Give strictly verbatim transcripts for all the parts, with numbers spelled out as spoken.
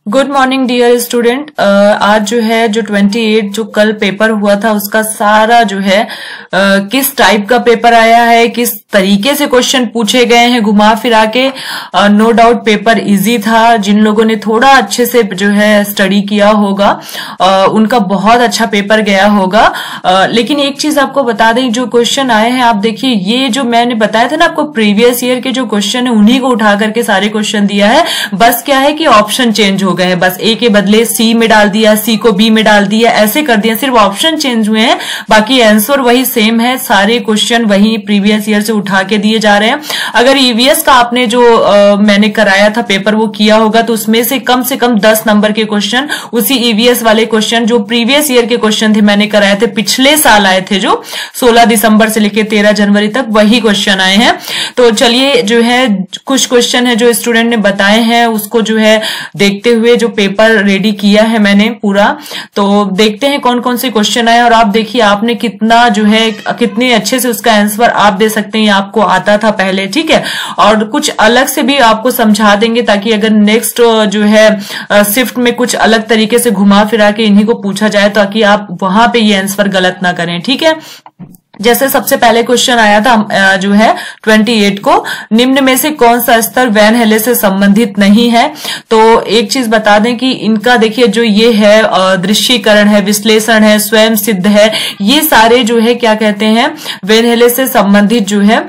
Good morning dear student. आज जो है जो अट्ठाईस जो कल पेपर हुआ था उसका सारा जो है uh, किस टाइप का पेपर आया है, किस तरीके से क्वेश्चन पूछे गए हैं घुमा फिरा के। नो डाउट पेपर इजी था। जिन लोगों ने थोड़ा अच्छे से जो है स्टडी किया होगा uh, उनका बहुत अच्छा पेपर गया होगा। uh, लेकिन एक चीज आपको बता दें, जो क्वेश्चन आए हैं आप देखिए, ये जो मैंने बताया था ना आपको प्रीवियस ईयर के जो क्वेश्चन है उन्हीं को उठा करके सारे क्वेश्चन दिया है। बस क्या है कि ऑप्शन चेंज हो गए हैं, बस ए के बदले सी में डाल दिया, सी को बी में डाल दिया, ऐसे कर दिया, सिर्फ ऑप्शन चेंज हुए हैं, बाकी आंसर वही सेम है। सारे क्वेश्चन वही प्रीवियस ईयर से उठा के दिए जा रहे हैं। अगर ईवीएस का आपने जो आ, मैंने कराया था पेपर वो किया होगा तो उसमें से कम से कम दस नंबर के क्वेश्चन उसी ईवीएस वाले क्वेश्चन जो प्रीवियस ईयर के क्वेश्चन थे मैंने कराए थे, पिछले साल आए थे जो सोलह दिसंबर से लेकर तेरह जनवरी तक, वही क्वेश्चन आए हैं। तो चलिए जो है कुछ क्वेश्चन है जो स्टूडेंट ने बताए हैं उसको जो है देखते हुए जो पेपर रेडी किया है मैंने पूरा, तो देखते हैं कौन कौन से क्वेश्चन आए। और आप देखिए आपने कितना जो है कितने अच्छे से उसका आंसर आप दे सकते हैं, आपको आता था पहले, ठीक है। और कुछ अलग से भी आपको समझा देंगे ताकि अगर नेक्स्ट जो है शिफ्ट में कुछ अलग तरीके से घुमा फिरा के इन्हीं को पूछा जाए ताकि आप वहां पे ये आंसर गलत ना करें, ठीक है। जैसे सबसे पहले क्वेश्चन आया था जो है अट्ठाईस को, निम्न में से कौन सा स्तर वैन हेले से संबंधित नहीं है। तो एक चीज बता दें कि इनका देखिए जो ये है दृश्यीकरण है, विश्लेषण है, स्वयं सिद्ध है, ये सारे जो है क्या कहते हैं वैन हेले से संबंधित जो है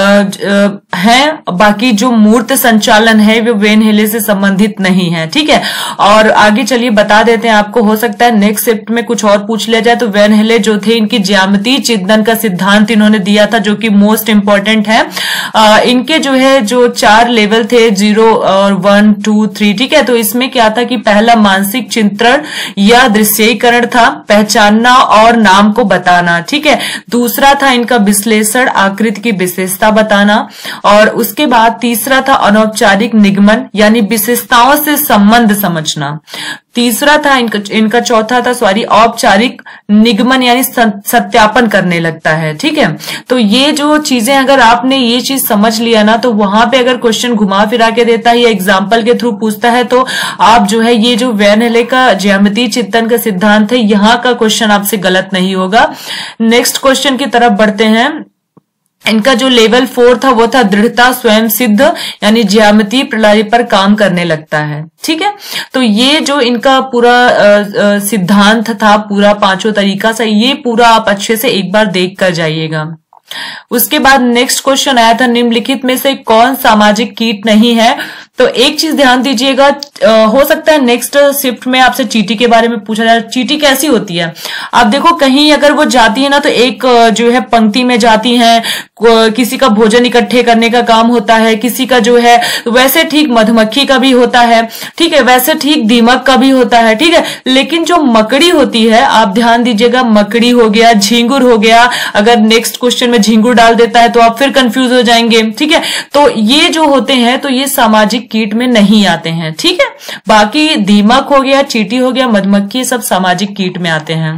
है। बाकी जो मूर्त संचालन है वो वैन हेले से संबंधित नहीं है, ठीक है। और आगे चलिए बता देते हैं आपको, हो सकता है नेक्स्ट शिफ्ट में कुछ और पूछ लिया जाए। तो वैन हेले जो थे इनकी ज्यामितीय चिंतन का सिद्धांत इन्होंने दिया था जो कि मोस्ट इंपॉर्टेंट है। आ, इनके जो है जो चार लेवल थे, जीरो और वन टू थ्री, ठीक है। तो इसमें क्या था कि पहला मानसिक चित्रण या दृश्यीकरण था, पहचानना और नाम को बताना, ठीक है। दूसरा था इनका विश्लेषण, आकृति की विशेषता बताना। और उसके बाद तीसरा था अनौपचारिक निगमन यानी विशेषताओं से संबंध समझना। तीसरा था इनका इनका चौथा था सॉरी औपचारिक निगमन यानी सत्यापन करने लगता है, ठीक है। तो ये जो चीजें अगर आपने ये चीज समझ लिया ना तो वहां पे अगर क्वेश्चन घुमा फिरा के देता है या एग्जाम्पल के थ्रू पूछता है तो आप जो है ये जो वैन हेले का ज्यामितीय चिंतन का सिद्धांत है यहाँ का क्वेश्चन आपसे गलत नहीं होगा। नेक्स्ट क्वेश्चन की तरफ बढ़ते हैं। इनका जो लेवल फोर था वो था दृढ़ता, स्वयं सिद्ध यानी ज्यामितीय प्रणाली पर काम करने लगता है, ठीक है। तो ये जो इनका पूरा सिद्धांत था, पूरा पांचों तरीका से, ये पूरा आप अच्छे से एक बार देख कर जाइएगा। उसके बाद नेक्स्ट क्वेश्चन आया था, निम्नलिखित में से कौन सामाजिक कीट नहीं है। तो एक चीज ध्यान दीजिएगा, हो सकता है नेक्स्ट शिफ्ट में आपसे चींटी के बारे में पूछा जाए। चींटी कैसी होती है आप देखो, कहीं अगर वो जाती है ना तो एक जो है पंक्ति में जाती हैं, किसी का भोजन इकट्ठे करने का काम होता है, किसी का जो है वैसे ठीक मधुमक्खी का भी होता है, ठीक है, वैसे ठीक दीमक का भी होता है, ठीक है। लेकिन जो मकड़ी होती है आप ध्यान दीजिएगा, मकड़ी हो गया, झींगुर हो गया, अगर नेक्स्ट क्वेश्चन में झींगुर डाल देता है तो आप फिर कंफ्यूज हो जाएंगे, ठीक है। तो ये जो होते हैं तो ये सामाजिक कीट में नहीं आते हैं, ठीक है। बाकी दीमक हो गया, चींटी हो गया, मधुमक्खी, सब सामाजिक कीट में आते हैं।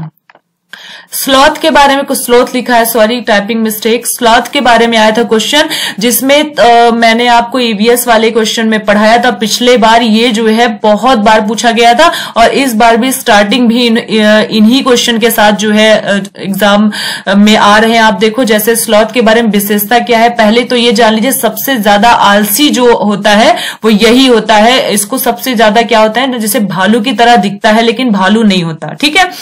स्लॉथ के बारे में कुछ स्लॉथ लिखा है, सॉरी टाइपिंग मिस्टेक। स्लॉथ के बारे में आया था क्वेश्चन जिसमें आ, मैंने आपको ईवीएस वाले क्वेश्चन में पढ़ाया था पिछले बार। ये जो है बहुत बार पूछा गया था और इस बार भी स्टार्टिंग भी इन, इन्हीं क्वेश्चन के साथ जो है एग्जाम में आ रहे हैं। आप देखो जैसे स्लॉथ के बारे में विशेषता क्या है, पहले तो ये जान लीजिए सबसे ज्यादा आलसी जो होता है वो यही होता है। इसको सबसे ज्यादा क्या होता है, जैसे भालू की तरह दिखता है लेकिन भालू नहीं होता, ठीक है,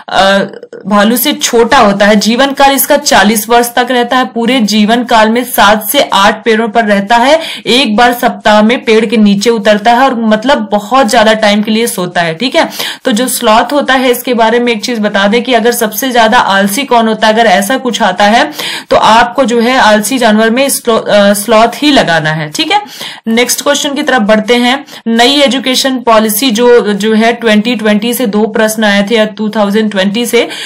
भालू से छोटा होता है। जीवन काल इसका चालीस वर्ष तक रहता है, पूरे जीवन काल में सात से आठ पेड़ों पर रहता है, एक बार सप्ताह में पेड़ के नीचे उतरता है और मतलब बहुत ज्यादा टाइम के लिए सोता है, ठीक है। तो जो स्लॉथ होता है इसके बारे में एक चीज बता दें कि अगर सबसे ज्यादा आलसी कौन होता है, अगर ऐसा कुछ आता है तो आपको जो है आलसी जानवर में स्लॉथ ही लगाना है, ठीक है। नेक्स्ट क्वेश्चन की तरफ बढ़ते हैं। नई एजुकेशन पॉलिसी जो जो है ट्वेंटी ट्वेंटी से दो प्रश्न आए थे या टू थाउजेंड ट्वेंटी से दो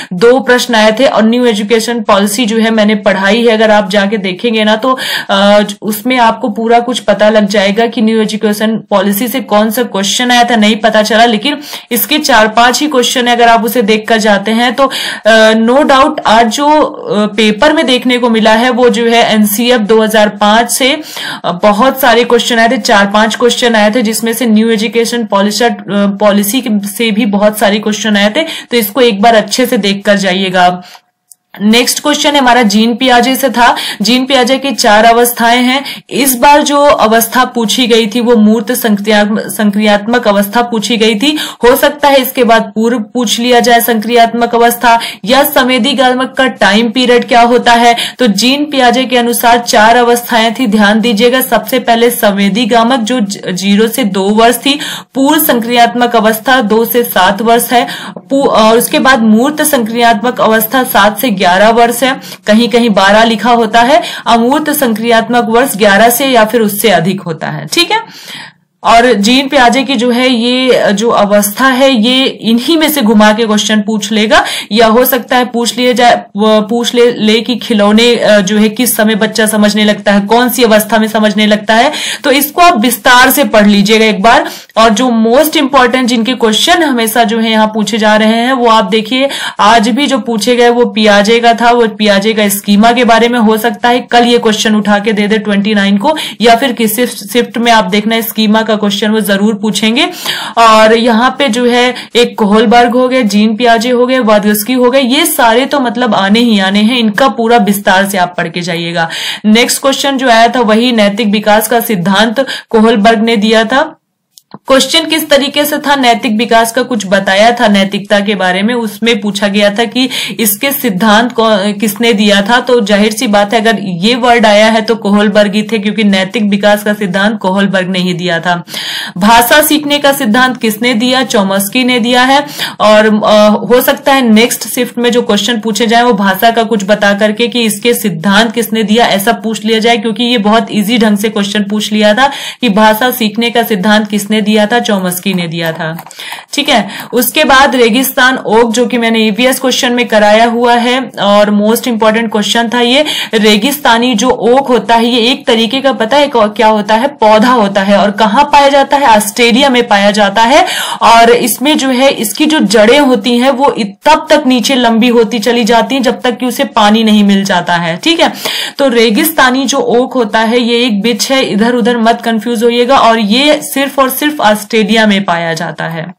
प्रश्न आए थे और न्यू एजुकेशन पॉलिसी जो है मैंने पढ़ाई है, अगर आप जाके देखेंगे ना तो आ, उसमें आपको पूरा कुछ पता लग जाएगा कि न्यू एजुकेशन पॉलिसी से कौन सा क्वेश्चन आया था, नहीं पता चला, लेकिन इसके चार पांच ही क्वेश्चन है, अगर आप उसे देखकर जाते हैं तो नो डाउट आज जो आ, पेपर में देखने को मिला है वो जो है एनसीएफ दो हज़ार पाँच से आ, बहुत सारे क्वेश्चन आए थे, चार पांच क्वेश्चन आए थे, जिसमें से न्यू एजुकेशन पॉलिसी पॉलिसी से भी बहुत सारे क्वेश्चन आए थे, तो इसको एक बार अच्छे से देखकर जाइएगा। नेक्स्ट क्वेश्चन हमारा जीन पियाजे से था। जीन पियाजे की चार अवस्थाएं हैं। इस बार जो अवस्था पूछी गई थी वो मूर्त संक्रियात्मक अवस्था पूछी गई थी। हो सकता है इसके बाद पूर्व पूछ लिया जाए संक्रियात्मक अवस्था, या संवेदीगामक का टाइम पीरियड क्या होता है। तो जीन पियाजे के अनुसार चार अवस्थाएं थी, ध्यान दीजिएगा। सबसे पहले संवेदीगामक जो जीरो से दो वर्ष थी, पूर्व संक्रियात्मक अवस्था दो से सात वर्ष है, और उसके बाद मूर्त संक्रियात्मक अवस्था सात से ग्यारह वर्ष है, कहीं कहीं बारह लिखा होता है। अमूर्त संक्रियात्मक वर्ष ग्यारह से या फिर उससे अधिक होता है, ठीक है। और जीन पियाजे की जो है ये जो अवस्था है ये इन्हीं में से घुमा के क्वेश्चन पूछ लेगा, या हो सकता है पूछ लिए जाए पूछ ले, ले कि खिलौने जो है किस समय बच्चा समझने लगता है, कौन सी अवस्था में समझने लगता है। तो इसको आप विस्तार से पढ़ लीजिएगा एक बार। और जो मोस्ट इंपॉर्टेंट जिनके क्वेश्चन हमेशा जो है यहाँ पूछे जा रहे हैं वो आप देखिए, आज भी जो पूछे गए वो पियाजे का था, वो पियाजे का स्कीमा के बारे में। हो सकता है कल ये क्वेश्चन उठा के दे दे उनतीस को, या फिर किसी शिफ्ट में आप देखना स्कीमा का क्वेश्चन वो जरूर पूछेंगे। और यहाँ पे जो है एक कोहलबर्ग हो गए, जीन पियाजे हो गए, वादगस्की हो गए, ये सारे तो मतलब आने ही आने हैं, इनका पूरा विस्तार से आप पढ़ के जाइएगा। नेक्स्ट क्वेश्चन जो आया था वही नैतिक विकास का सिद्धांत कोहलबर्ग ने दिया था। क्वेश्चन किस तरीके से था, नैतिक विकास का कुछ बताया था नैतिकता के बारे में, उसमें पूछा गया था कि इसके सिद्धांत किसने दिया था। तो जाहिर सी बात है अगर ये वर्ड आया है तो कोहलबर्ग ही थे, क्योंकि नैतिक विकास का सिद्धांत कोहलबर्ग ने ही दिया था। भाषा सीखने का सिद्धांत किसने दिया, चॉम्स्की ने दिया है। और आ, हो सकता है नेक्स्ट शिफ्ट में जो क्वेश्चन पूछे जाए वो भाषा का कुछ बता करके कि इसके सिद्धांत किसने दिया ऐसा पूछ लिया जाए, क्योंकि ये बहुत इजी ढंग से क्वेश्चन पूछ लिया था कि भाषा सीखने का सिद्धांत किसने दिया था, चॉम्स्की ने दिया था, ठीक है। उसके बाद रेगिस्तान ओक, जो कि मैंने ईवीएस क्वेश्चन में कराया हुआ है और मोस्ट इंपॉर्टेंट क्वेश्चन था ये। रेगिस्तानी जो ओक होता है ये एक तरीके का पता है क्या होता है, पौधा होता है, और कहाँ पाया जाता है, ऑस्ट्रेलिया में पाया जाता है। और इसमें जो है इसकी जो जड़ें होती हैं वो तब तक नीचे लंबी होती चली जाती हैं जब तक कि उसे पानी नहीं मिल जाता है, ठीक है। तो रेगिस्तानी जो ओक होता है ये एक वृक्ष है, इधर उधर मत कंफ्यूज होइएगा, और ये सिर्फ और सिर्फ ऑस्ट्रेलिया में पाया जाता है।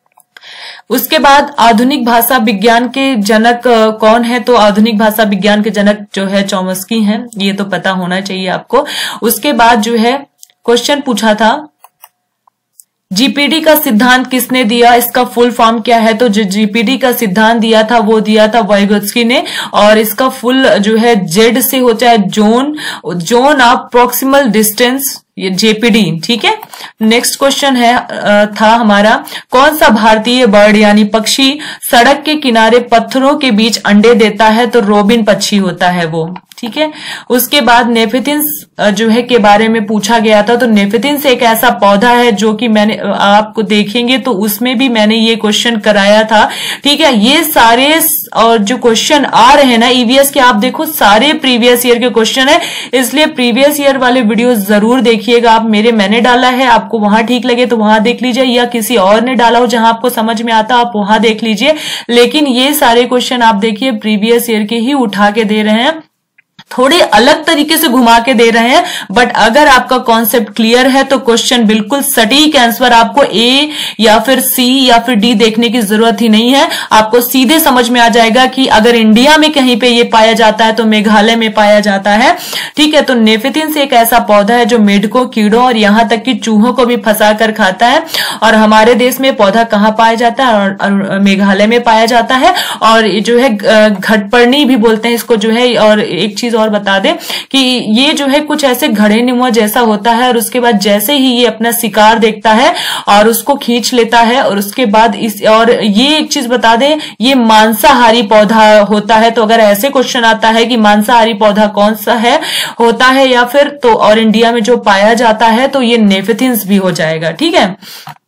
उसके बाद आधुनिक भाषा विज्ञान के जनक कौन है, तो आधुनिक भाषा विज्ञान के जनक जो है चॉम्स्की हैं, ये तो पता होना चाहिए आपको। उसके बाद जो है क्वेश्चन पूछा था जीपीडी का सिद्धांत किसने दिया, इसका फुल फॉर्म क्या है। तो जो जीपीडी का सिद्धांत दिया था वो दिया था वाइगोत्स्की ने, और इसका फुल जो है जेड से होता है zone zone of proximal distance, ये जेपीडी, ठीक है। नेक्स्ट क्वेश्चन है था हमारा, कौन सा भारतीय बर्ड यानी पक्षी सड़क के किनारे पत्थरों के बीच अंडे देता है, तो रोबिन पक्षी होता है वो, ठीक है। उसके बाद नेफेथिन्स जो है के बारे में पूछा गया था। तो नेफेथिन्स एक ऐसा पौधा है जो कि मैंने आपको देखेंगे तो उसमें भी मैंने ये क्वेश्चन कराया था, ठीक है। ये सारे और जो क्वेश्चन आ रहे हैं ना ईवीएस के, आप देखो सारे प्रीवियस ईयर के क्वेश्चन है, इसलिए प्रीवियस ईयर वाले वीडियो जरूर देखिएगा आप। मेरे मैंने डाला है, आपको वहां ठीक लगे तो वहां देख लीजिए, या किसी और ने डाला हो जहां आपको समझ में आता आप वहां देख लीजिए। लेकिन ये सारे क्वेश्चन आप देखिए प्रीवियस ईयर के ही उठा के दे रहे हैं, थोड़े अलग तरीके से घुमा के दे रहे हैं, बट अगर आपका कॉन्सेप्ट क्लियर है तो क्वेश्चन बिल्कुल सटीक आंसर, आपको ए या फिर सी या फिर डी देखने की जरूरत ही नहीं है, आपको सीधे समझ में आ जाएगा कि अगर इंडिया में कहीं पे ये पाया जाता है तो मेघालय में पाया जाता है, ठीक है। तो नेफेथिन्स एक ऐसा पौधा है जो मेढकों, कीड़ों और यहां तक कि चूहों को भी फंसा कर खाता है। और हमारे देश में पौधा कहाँ पाया जाता है, और, और मेघालय में पाया जाता है। और जो है घटपर्णी भी बोलते हैं इसको जो है। और एक चीज और बता दें कि ये जो है कुछ ऐसे घड़े नुमा जैसा होता है, और उसके बाद जैसे ही ये अपना शिकार देखता है और उसको खींच लेता है, और उसके बाद इस और ये एक चीज बता दें ये मांसाहारी पौधा होता है। तो अगर ऐसे क्वेश्चन आता है कि मांसाहारी पौधा कौन सा है होता है या फिर तो और इंडिया में जो पाया जाता है, तो ये नेफेथिन्स भी हो जाएगा, ठीक है।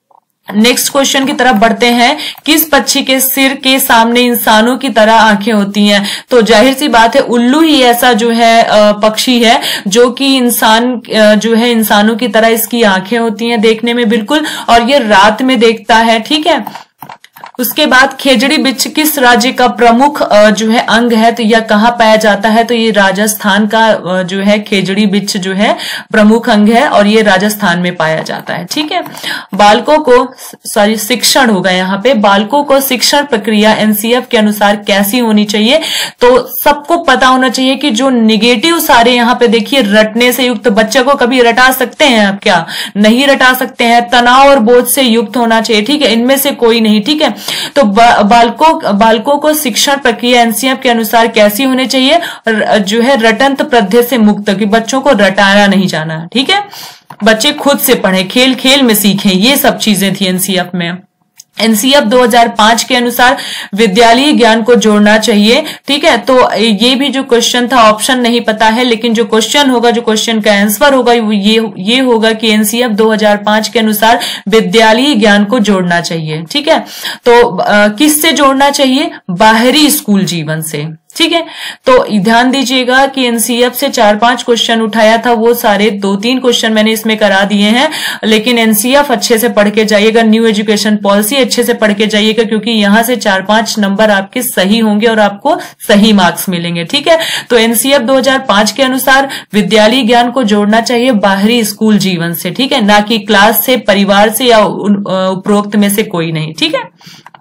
नेक्स्ट क्वेश्चन की तरफ बढ़ते हैं। किस पक्षी के सिर के सामने इंसानों की तरह आंखें होती हैं? तो जाहिर सी बात है उल्लू ही ऐसा जो है पक्षी है जो कि इंसान जो है इंसानों की तरह इसकी आंखें होती हैं देखने में बिल्कुल, और ये रात में देखता है। ठीक है, उसके बाद खेजड़ी बिच्छ किस राज्य का प्रमुख जो है अंग है? तो यह कहाँ पाया जाता है? तो ये राजस्थान का जो है खेजड़ी बिच्छ जो है प्रमुख अंग है और ये राजस्थान में पाया जाता है। ठीक है, बालकों को सॉरी शिक्षण होगा यहाँ पे, बालकों को शिक्षण प्रक्रिया एनसीएफ के अनुसार कैसी होनी चाहिए? तो सबको पता होना चाहिए कि जो निगेटिव सारे यहाँ पे देखिए रटने से युक्त, बच्चे को कभी रटा सकते हैं आप? क्या नहीं रटा सकते हैं। तनाव और बोझ से युक्त होना चाहिए। ठीक है, इनमें से कोई नहीं। ठीक है, तो बा, बालकों बालकों को शिक्षण प्रक्रिया एनसीएफ के अनुसार कैसी होनी चाहिए? जो है रटंत प्रध्यय से मुक्त, कि बच्चों को रटाया नहीं जाना। ठीक है, बच्चे खुद से पढ़ें, खेल खेल में सीखें, ये सब चीजें थी एनसीएफ में। एनसीएफ दो हज़ार पाँच के अनुसार विद्यालयी ज्ञान को जोड़ना चाहिए। ठीक है, तो ये भी जो क्वेश्चन था ऑप्शन नहीं पता है, लेकिन जो क्वेश्चन होगा, जो क्वेश्चन का आंसर होगा ये ये होगा कि एनसीएफ दो हज़ार पाँच के अनुसार विद्यालयी ज्ञान को जोड़ना चाहिए। ठीक है, तो किससे जोड़ना चाहिए? बाहरी स्कूल जीवन से। ठीक है, तो ध्यान दीजिएगा कि एनसीएफ से चार पांच क्वेश्चन उठाया था, वो सारे दो तीन क्वेश्चन मैंने इसमें करा दिए हैं, लेकिन एनसीएफ अच्छे से पढ़ के जाइएगा, न्यू एजुकेशन पॉलिसी अच्छे से पढ़ के जाइएगा, क्योंकि यहां से चार पांच नंबर आपके सही होंगे और आपको सही मार्क्स मिलेंगे। ठीक है, तो एनसीएफ दो हज़ार पाँच के अनुसार विद्यालयी ज्ञान को जोड़ना चाहिए बाहरी स्कूल जीवन से। ठीक है, ना कि क्लास से, परिवार से या उपरोक्त में से कोई नहीं। ठीक है,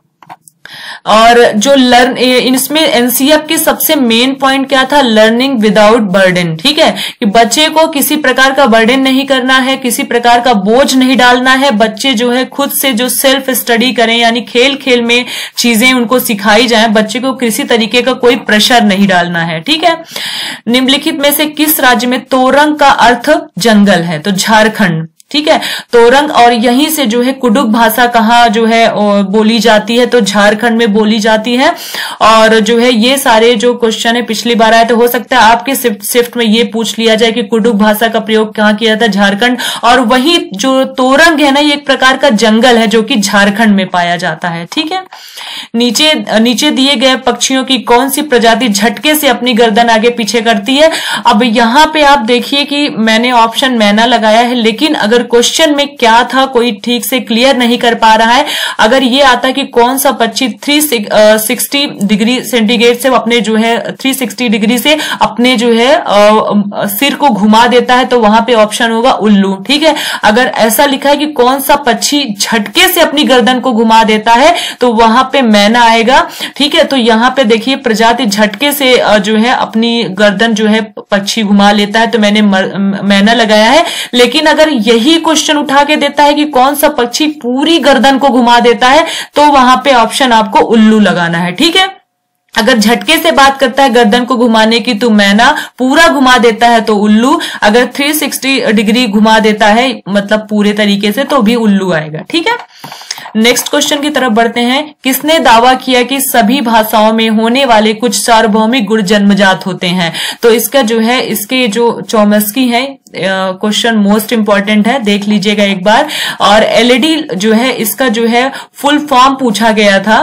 और जो लर्न इसमें एनसीएफ की सबसे मेन पॉइंट क्या था? Learning without burden. ठीक है, कि बच्चे को किसी प्रकार का बर्डन नहीं करना है, किसी प्रकार का बोझ नहीं डालना है। बच्चे जो है खुद से जो सेल्फ स्टडी करें, यानी खेल खेल में चीजें उनको सिखाई जाएं, बच्चे को किसी तरीके का कोई प्रेशर नहीं डालना है। ठीक है, निम्नलिखित में से किस राज्य में तोरंग का अर्थ जंगल है? तो झारखंड। ठीक है, तोरंग, और यहीं से जो है कुडुख भाषा कहाँ जो है बोली जाती है? तो झारखंड में बोली जाती है। और जो है ये सारे जो क्वेश्चन है पिछली बार आए, तो हो सकता है आपके शिफ्ट शिफ्ट में ये पूछ लिया जाए कि कुडुख भाषा का प्रयोग कहाँ किया था? झारखंड। और वही जो तोरंग है ना, ये एक प्रकार का जंगल है जो कि झारखंड में पाया जाता है। ठीक है, नीचे नीचे दिए गए पक्षियों की कौन सी प्रजाति झटके से अपनी गर्दन आगे पीछे करती है? अब यहाँ पे आप देखिए कि मैंने ऑप्शन मैना लगाया है, लेकिन अगर क्वेश्चन में क्या था कोई ठीक से क्लियर नहीं कर पा रहा है। अगर ये आता कि कौन सा पक्षी तीन सौ साठ डिग्री सेंटीग्रेड से अपने जो है तीन सौ साठ डिग्री से अपने जो है आ, सिर को घुमा देता है, तो वहां पे ऑप्शन होगा उल्लू। ठीक है, अगर ऐसा लिखा है कि कौन सा पक्षी झटके से अपनी गर्दन को घुमा देता है, तो वहां पे मैना आएगा। ठीक है, तो यहाँ पे देखिए प्रजाति झटके से जो है अपनी गर्दन जो है पक्षी घुमा लेता है, तो मैंने मैना लगाया है। लेकिन अगर यही क्वेश्चन उठा के देता है कि कौन सा पक्षी पूरी गर्दन को घुमा देता है, तो वहां पे ऑप्शन आपको उल्लू लगाना है। ठीक है, अगर झटके से बात करता है गर्दन को घुमाने की तो मैना, पूरा घुमा देता है तो उल्लू, अगर तीन सौ साठ डिग्री घुमा देता है मतलब पूरे तरीके से तो भी उल्लू आएगा। ठीक है, नेक्स्ट क्वेश्चन की तरफ बढ़ते हैं। किसने दावा किया कि सभी भाषाओं में होने वाले कुछ सार्वभौमिक गुण जन्मजात होते हैं? तो इसका जो है इसके जो चौमस्की है क्वेश्चन मोस्ट इंपॉर्टेंट है, देख लीजिएगा एक बार। और एलईडी जो है इसका जो है फुल फॉर्म पूछा गया था,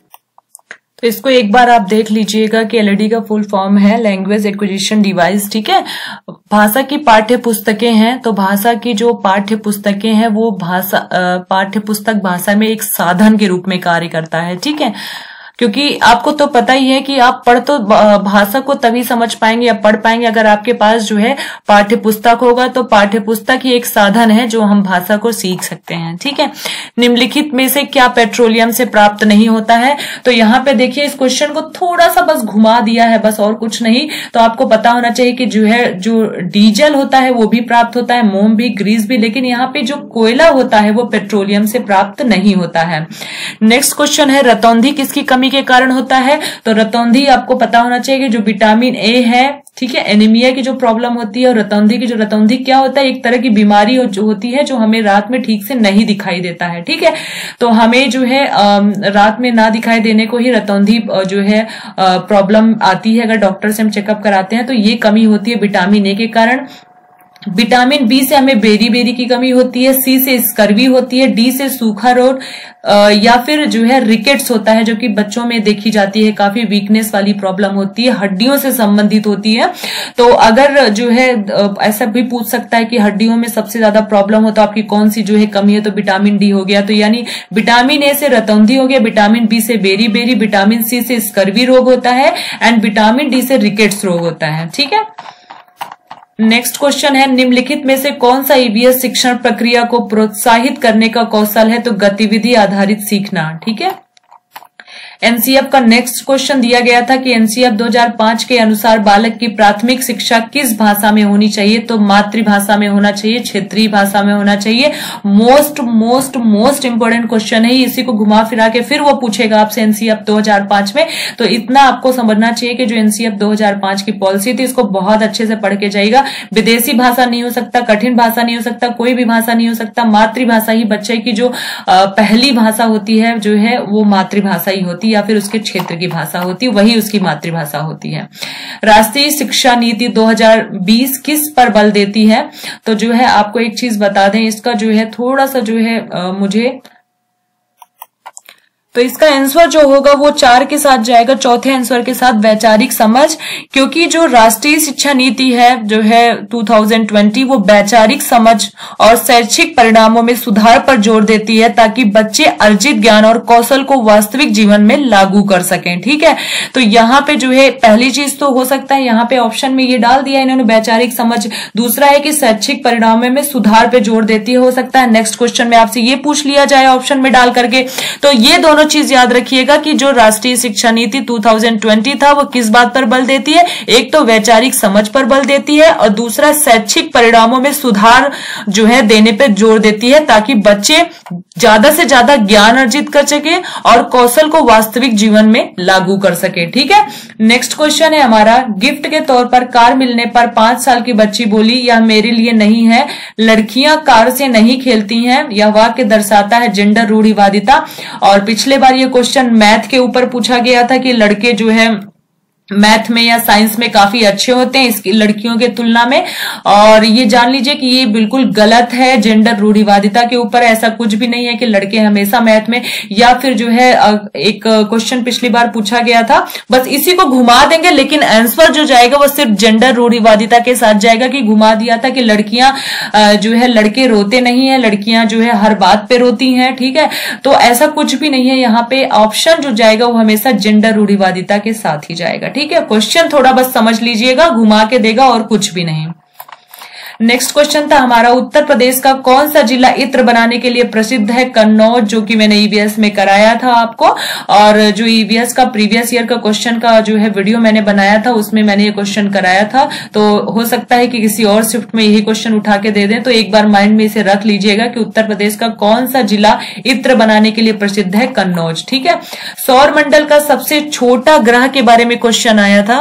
तो इसको एक बार आप देख लीजिएगा कि एलईडी का फुल फॉर्म है लैंग्वेज एक्विजिशन डिवाइस। ठीक है, भाषा की पाठ्य पुस्तकें हैं, तो भाषा की जो पाठ्य पुस्तकें हैं वो भाषा पाठ्य पुस्तक भाषा में एक साधन के रूप में कार्य करता है। ठीक है, क्योंकि आपको तो पता ही है कि आप पढ़ तो भाषा को तभी समझ पाएंगे या पढ़ पाएंगे अगर आपके पास जो है पाठ्य पुस्तक होगा। तो पाठ्य पुस्तक ही एक साधन है जो हम भाषा को सीख सकते हैं। ठीक है, निम्नलिखित में से क्या पेट्रोलियम से प्राप्त नहीं होता है? तो यहाँ पे देखिए इस क्वेश्चन को थोड़ा सा बस घुमा दिया है, बस और कुछ नहीं। तो आपको पता होना चाहिए कि जो है जो डीजल होता है वो भी प्राप्त होता है, मोम भी, ग्रीस भी, लेकिन यहाँ पे जो कोयला होता है वो पेट्रोलियम से प्राप्त नहीं होता है। नेक्स्ट क्वेश्चन है रतौंधी किसकी कमी के कारण होता है? तो रतौंधी आपको पता होना चाहिए कि जो विटामिन ए है, ठीक है, एनीमिया की जो प्रॉब्लम होती है, और रतौंधी की जो रतौंधी क्या होता है? एक तरह की बीमारी जो होती है जो हमें रात में ठीक से नहीं दिखाई देता है। ठीक है, तो हमें जो है रात में ना दिखाई देने को ही रतौंधी जो है प्रॉब्लम आती है। अगर डॉक्टर से हम चेकअप कराते हैं तो ये कमी होती है विटामिन ए के कारण। विटामिन बी से हमें बेरी बेरी की कमी होती है, सी से स्कर्वी होती है, डी से सूखा रोग या फिर जो है रिकेट्स होता है, जो कि बच्चों में देखी जाती है, काफी वीकनेस वाली प्रॉब्लम होती है, हड्डियों से संबंधित होती है। तो अगर जो है ऐसा भी पूछ सकता है कि हड्डियों में सबसे ज्यादा प्रॉब्लम हो तो आपकी कौन सी जो है कमी है, तो विटामिन डी हो गया। तो यानी विटामिन ए से रतौंधी हो गया, विटामिन बी से बेरी बेरी, विटामिन सी से स्कर्वी रोग होता है एंड विटामिन डी से रिकेट्स रोग होता है। ठीक है, नेक्स्ट क्वेश्चन है, निम्नलिखित में से कौन सा ईवीएस शिक्षण प्रक्रिया को प्रोत्साहित करने का कौशल है? तो गतिविधि आधारित सीखना। ठीक है, एनसीएफ का नेक्स्ट क्वेश्चन दिया गया था कि एनसीएफ दो हज़ार पाँच के अनुसार बालक की प्राथमिक शिक्षा किस भाषा में होनी चाहिए? तो मातृभाषा में होना चाहिए, क्षेत्रीय भाषा में होना चाहिए। Most most most important question है, इसी को घुमा फिरा के फिर वो पूछेगा आपसे एनसीएफ दो हज़ार पाँच में। तो इतना आपको समझना चाहिए कि जो एनसीएफ दो हज़ार पाँच की पॉलिसी थी, इसको बहुत अच्छे से पढ़ के जाइएगा। विदेशी भाषा नहीं हो सकता, कठिन भाषा नहीं हो सकता, कोई भी भाषा नहीं हो सकता, मातृभाषा ही बच्चे की जो पहली भाषा होती है, जो है वो मातृभाषा ही होती है या फिर उसके क्षेत्र की भाषा होती है, वही उसकी मातृभाषा होती है। राष्ट्रीय शिक्षा नीति दो हज़ार बीस किस पर बल देती है? तो जो है आपको एक चीज बता दें, इसका जो है थोड़ा सा जो है आ, मुझे तो इसका आंसर जो होगा वो चार के साथ जाएगा, चौथे आंसर के साथ वैचारिक समझ, क्योंकि जो राष्ट्रीय शिक्षा नीति है जो है दो हज़ार बीस वो वैचारिक समझ और शैक्षिक परिणामों में सुधार पर जोर देती है ताकि बच्चे अर्जित ज्ञान और कौशल को वास्तविक जीवन में लागू कर सकें। ठीक है, तो यहाँ पे जो है पहली चीज तो हो सकता है यहाँ पे ऑप्शन में ये डाल दिया इन्होंने वैचारिक समझ, दूसरा है कि शैक्षिक परिणामों में सुधार पे जोर देती है। हो सकता है नेक्स्ट क्वेश्चन में आपसे ये पूछ लिया जाए ऑप्शन में डाल करके। तो ये दोनों चीज याद रखिएगा कि जो राष्ट्रीय शिक्षा नीति दो हज़ार बीस था वो किस बात पर बल देती है? एक तो वैचारिक समझ पर बल देती है और दूसरा शैक्षिक परिणामों में सुधार जो है देने पर जोर देती है ताकि बच्चे ज्यादा से ज्यादा ज्ञान अर्जित कर सके और कौशल को वास्तविक जीवन में लागू कर सके। ठीक है, नेक्स्ट क्वेश्चन है हमारा, गिफ्ट के तौर पर कार मिलने पर पांच साल की बच्ची बोली यह मेरे लिए नहीं है, लड़कियां कार से नहीं खेलती हैं। यह वाक्य दर्शाता है जेंडर रूढ़िवादिता। और पिछले बार ये क्वेश्चन मैथ के ऊपर पूछा गया था कि लड़के जो है मैथ में या साइंस में काफी अच्छे होते हैं इसकी लड़कियों के तुलना में, और ये जान लीजिए कि ये बिल्कुल गलत है। जेंडर रूढ़िवादिता के ऊपर ऐसा कुछ भी नहीं है कि लड़के हमेशा मैथ में, या फिर जो है एक क्वेश्चन पिछली बार पूछा गया था, बस इसी को घुमा देंगे, लेकिन आंसर जो जाएगा वो सिर्फ जेंडर रूढ़िवादिता के साथ जाएगा कि घुमा दिया था कि लड़कियां जो है लड़के रोते नहीं है, लड़कियां जो है हर बात पे रोती हैं। ठीक है, तो ऐसा कुछ भी नहीं है, यहाँ पे ऑप्शन जो जाएगा वो हमेशा जेंडर रूढ़िवादिता के साथ ही जाएगा। ठीक है, क्वेश्चन थोड़ा बस समझ लीजिएगा, घुमा के देगा और कुछ भी नहीं। नेक्स्ट क्वेश्चन था हमारा, उत्तर प्रदेश का कौन सा जिला इत्र बनाने के लिए प्रसिद्ध है? कन्नौज, जो कि मैंने ईवीएस में कराया था आपको, और जो ईवीएस का प्रीवियस ईयर का क्वेश्चन का जो है वीडियो मैंने बनाया था उसमें मैंने ये क्वेश्चन कराया था। तो हो सकता है कि किसी और शिफ्ट में यही क्वेश्चन उठा के दे दें, तो एक बार माइंड में इसे रख लीजिएगा कि उत्तर प्रदेश का कौन सा जिला इत्र बनाने के लिए प्रसिद्ध है? कन्नौज। ठीक है, सौर मंडल का सबसे छोटा ग्रह के बारे में क्वेश्चन आया था।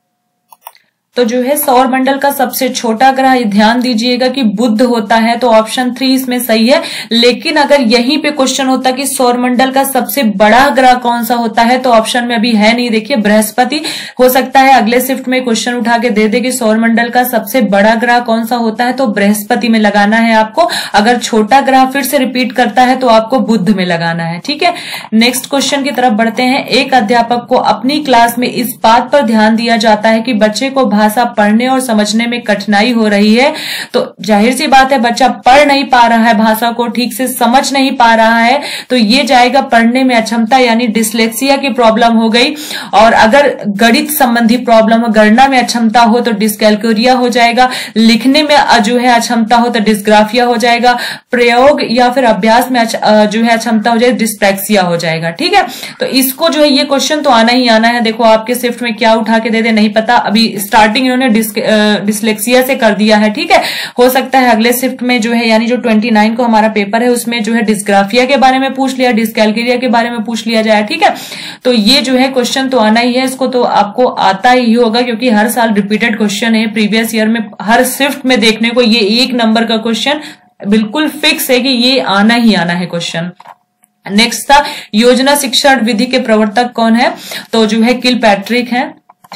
तो जो है सौर मंडल का सबसे छोटा ग्रह, ध्यान दीजिएगा कि बुध होता है, तो ऑप्शन थ्री इसमें सही है। लेकिन अगर यहीं पे क्वेश्चन होता कि सौर मंडल का सबसे बड़ा ग्रह कौन सा होता है, तो ऑप्शन में अभी है नहीं, देखिए बृहस्पति। हो सकता है अगले शिफ्ट में क्वेश्चन उठा के दे दे कि सौर मंडल का सबसे बड़ा ग्रह कौन सा होता है, तो बृहस्पति में लगाना है आपको। अगर छोटा ग्रह फिर से रिपीट करता है तो आपको बुध में लगाना है। ठीक है, नेक्स्ट क्वेश्चन की तरफ बढ़ते हैं। एक अध्यापक को अपनी क्लास में इस बात पर ध्यान दिया जाता है कि बच्चे को भाषा पढ़ने और समझने में कठिनाई हो रही है, तो जाहिर सी बात है बच्चा पढ़ नहीं पा रहा है, भाषा को ठीक से समझ नहीं पा रहा है, तो ये जाएगा पढ़ने में अक्षमता यानी डिसलेक्सिया की प्रॉब्लम हो गई। और अगर गणित संबंधी प्रॉब्लम हो, गणना में अक्षमता हो तो डिसकैलकुलिया हो जाएगा, लिखने में जो है अक्षमता हो तो डिस्ग्राफिया हो जाएगा, प्रयोग या फिर अभ्यास में जो है अक्षमता हो जाएगी, डिस्प्रैक्सिया हो जाएगा। ठीक है, तो इसको जो है ये क्वेश्चन तो आना ही आना है। देखो आपके शिफ्ट में क्या उठा के दे दे नहीं पता, अभी स्टार्टिंग इन्होंने डिसलेक्सिया से कर दिया है। ठीक है, हो सकता है अगले शिफ्ट में जो है यानी जो उनतीस को हमारा पेपर है उसमें जो है डिस्ग्राफिया के बारे में पूछ लिया, डिस्कैलकुलिया के बारे में पूछ लिया जाए। ठीक है, तो ये जो है क्वेश्चन तो आना ही है, इसको तो आपको आता ही होगा क्योंकि हर साल रिपीटेड क्वेश्चन है। प्रीवियस ईयर में हर शिफ्ट में देखने को ये एक नंबर का क्वेश्चन बिल्कुल फिक्स है कि ये आना ही आना है क्वेश्चन। नेक्स्ट था योजना शिक्षण विधि के प्रवर्तक कौन है? तो जो है किलपैट्रिक है। ठीक है,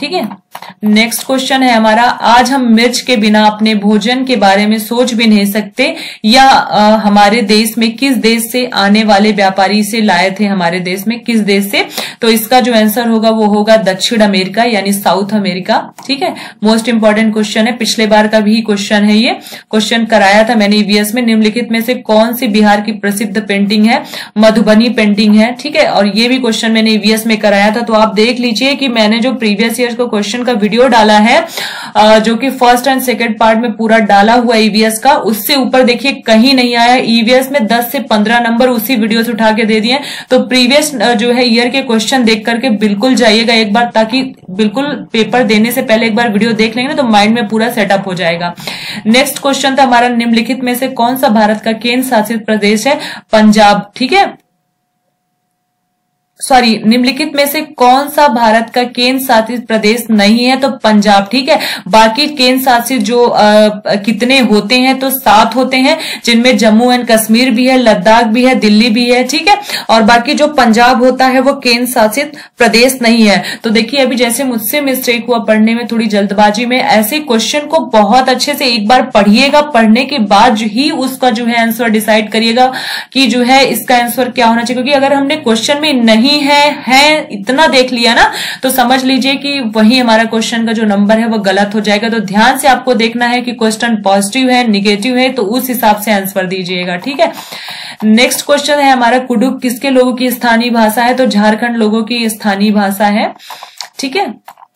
नेक्स्ट क्वेश्चन है हमारा, आज हम मिर्च के बिना अपने भोजन के बारे में सोच भी नहीं सकते, या आ, हमारे देश में किस देश से आने वाले व्यापारी से लाए थे, हमारे देश में किस देश से? तो इसका जो आंसर होगा वो होगा दक्षिण अमेरिका यानी साउथ अमेरिका। ठीक है, मोस्ट इंपॉर्टेंट क्वेश्चन है, पिछले बार का भी क्वेश्चन है, ये क्वेश्चन कराया था मैंने ईवीएस में। निम्नलिखित में से कौन सी बिहार की प्रसिद्ध पेंटिंग है? मधुबनी पेंटिंग है। ठीक है, और ये भी क्वेश्चन मैंने ईवीएस में कराया था, तो आप देख लीजिए कि मैंने जो प्रीवियस ईयर को क्वेश्चन का वीडियो डाला है, जो कि फर्स्ट एंड सेकंड पार्ट में पूरा डाला हुआ ईवीएस का, उससे ऊपर देखिए कहीं नहीं आया। ईवीएस में दस से पंद्रह नंबर उसी वीडियो से उठा के दे दिए। तो प्रीवियस जो है ईयर के क्वेश्चन देख करके बिल्कुल जाइएगा एक बार, ताकि बिल्कुल पेपर देने से पहले एक बार वीडियो देख लेंगे तो माइंड में पूरा सेटअप हो जाएगा। नेक्स्ट क्वेश्चन था हमारा, निम्नलिखित में से कौन सा भारत का केंद्र शासित प्रदेश है? पंजाब। ठीक है, सॉरी, निम्नलिखित में से कौन सा भारत का केंद्र शासित प्रदेश नहीं है? तो पंजाब। ठीक है, बाकी केंद्र शासित जो आ, कितने होते हैं? तो सात होते हैं, जिनमें जम्मू एंड कश्मीर भी है, लद्दाख भी है, दिल्ली भी है। ठीक है, और बाकी जो पंजाब होता है वो केंद्र शासित प्रदेश नहीं है। तो देखिए, अभी जैसे मुझसे मिस्टेक हुआ पढ़ने में, थोड़ी जल्दबाजी में, ऐसे क्वेश्चन को बहुत अच्छे से एक बार पढ़िएगा, पढ़ने के बाद ही उसका जो है आंसर डिसाइड करिएगा कि जो है इसका आंसर क्या होना चाहिए। क्योंकि अगर हमने क्वेश्चन में नहीं है है इतना देख लिया ना, तो समझ लीजिए कि वही हमारा क्वेश्चन का जो नंबर है वो गलत हो जाएगा। तो ध्यान से आपको देखना है कि क्वेश्चन पॉजिटिव है, निगेटिव है, तो उस हिसाब से आंसर दीजिएगा। ठीक है, नेक्स्ट क्वेश्चन है हमारा, कुडुख किसके लोगों की स्थानीय भाषा है? तो झारखंड लोगों की स्थानीय भाषा है। ठीक है,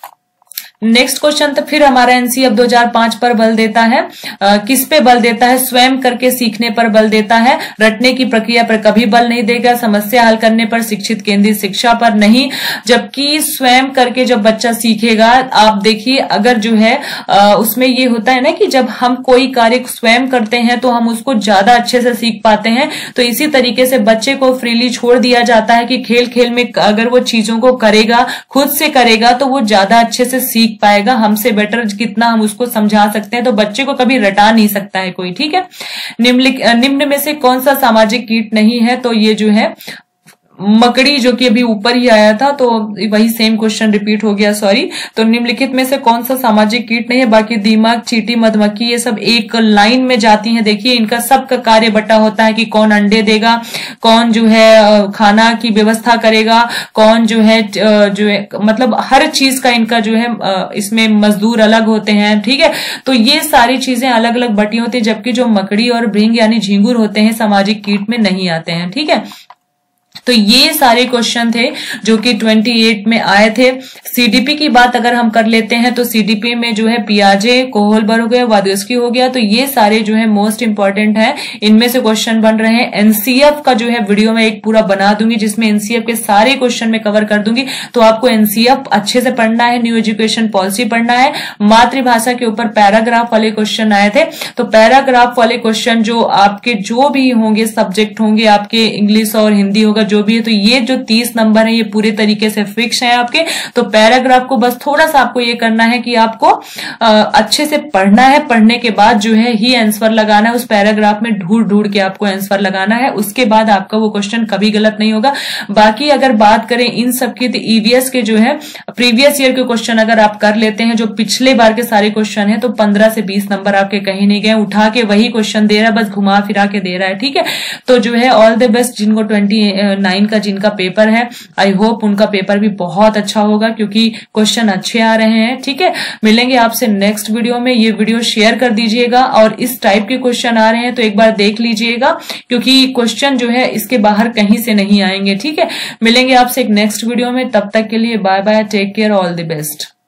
नेक्स्ट क्वेश्चन तो फिर हमारा एनसीएफ दो हज़ार पाँच पर बल देता है। आ, किस पे बल देता है? स्वयं करके सीखने पर बल देता है। रटने की प्रक्रिया पर कभी बल नहीं देगा। समस्या हल करने पर, शिक्षित केंद्रित शिक्षा पर नहीं। जबकि स्वयं करके जब बच्चा सीखेगा, आप देखिए अगर जो है आ, उसमें ये होता है ना कि जब हम कोई कार्य स्वयं करते हैं तो हम उसको ज्यादा अच्छे से सीख पाते हैं। तो इसी तरीके से बच्चे को फ्रीली छोड़ दिया जाता है कि खेल खेल में अगर वो चीजों को करेगा, खुद से करेगा, तो वो ज्यादा अच्छे से सीख पाएगा। हमसे बेटर कितना हम उसको समझा सकते हैं, तो बच्चे को कभी रटा नहीं सकता है कोई। ठीक है, निम्न निम्न में से कौन सा सामाजिक कीट नहीं है? तो ये जो है मकड़ी, जो कि अभी ऊपर ही आया था, तो वही सेम क्वेश्चन रिपीट हो गया, सॉरी। तो निम्नलिखित में से कौन सा सामाजिक कीट नहीं है? बाकी दीमक, चींटी, मधुमक्खी, ये सब एक लाइन में जाती हैं। देखिए, इनका सबका कार्य बटा होता है कि कौन अंडे देगा, कौन जो है खाना की व्यवस्था करेगा, कौन जो है जो है मतलब हर चीज का इनका जो है इसमें मजदूर अलग होते हैं। ठीक है, तो ये सारी चीजें अलग अलग बटी होती है, जबकि जो मकड़ी और भृंग यानी झींगुर होते हैं सामाजिक कीट में नहीं आते हैं। ठीक है, तो ये सारे क्वेश्चन थे जो कि अट्ठाईस में आए थे। सीडीपी की बात अगर हम कर लेते हैं तो सीडीपी में जो है पियाजे, कोहलबर हो गया, वादुस्की हो गया, तो ये सारे जो है मोस्ट इंपॉर्टेंट हैं, इनमें से क्वेश्चन बन रहे हैं। एनसीएफ का जो है वीडियो में एक पूरा बना दूंगी जिसमें एनसीएफ के सारे क्वेश्चन में कवर कर दूंगी। तो आपको एनसीएफ अच्छे से पढ़ना है, न्यू एजुकेशन पॉलिसी पढ़ना है। मातृभाषा के ऊपर पैराग्राफ वाले क्वेश्चन आए थे, तो पैराग्राफ वाले क्वेश्चन जो आपके जो भी होंगे सब्जेक्ट होंगे आपके, इंग्लिश और हिंदी होगा जो भी है, तो ये जो तीस नंबर है ये पूरे तरीके से फिक्स है आपके। तो पैराग्राफ को बस थोड़ा सा आपको ये करना है कि आपको आ, अच्छे से पढ़ना है, पढ़ने के बाद जो है ही आंसर लगाना है, उस पैराग्राफ में ढूंढ ढूंढ के आपको आंसर लगाना है, उसके बाद आपका वो क्वेश्चन कभी गलत नहीं होगा। बाकी अगर बात करें इन सब की, तो ईवीएस के जो है प्रीवियस ईयर के क्वेश्चन अगर आप कर लेते हैं, जो पिछले बार के सारे क्वेश्चन है, तो पंद्रह से बीस नंबर आपके कहीं नहीं गए, उठा के वही क्वेश्चन दे रहा है, बस घुमा फिरा के दे रहा है। ठीक है, तो जो है ऑल द बेस्ट जिनको ट्वेंटी नाइन का जिनका पेपर है, आई होप उनका पेपर भी बहुत अच्छा होगा, क्योंकि क्वेश्चन अच्छे आ रहे हैं। ठीक है, मिलेंगे आपसे नेक्स्ट वीडियो में। ये वीडियो शेयर कर दीजिएगा, और इस टाइप के क्वेश्चन आ रहे हैं तो एक बार देख लीजिएगा, क्योंकि क्वेश्चन जो है इसके बाहर कहीं से नहीं आएंगे। ठीक है, मिलेंगे आपसे एक नेक्स्ट वीडियो में, तब तक के लिए bye bye, take care, all the best.